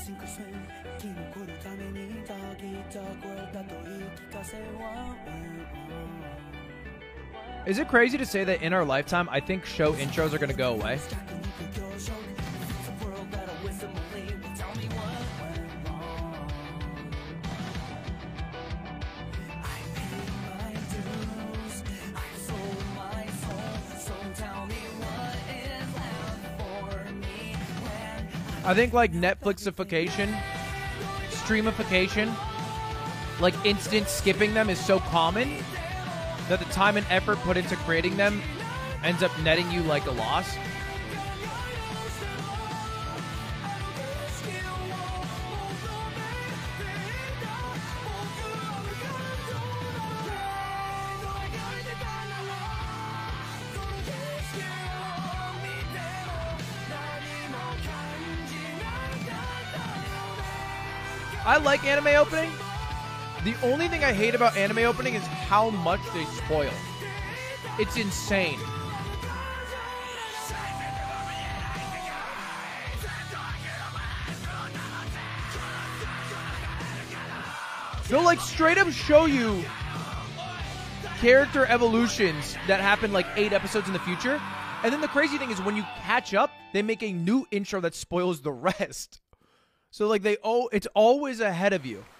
Is it crazy to say that in our lifetime, I think show intros are going to go away? I think like Netflixification, streamification, like instant skipping them is so common that the time and effort put into creating them ends up netting you like a loss. I like anime opening. The only thing I hate about anime opening is how much they spoil. It's insane. They'll like straight up show you character evolutions that happen like 8 episodes in the future. And then the crazy thing is when you catch up, they make a new intro that spoils the rest. So like it's always ahead of you.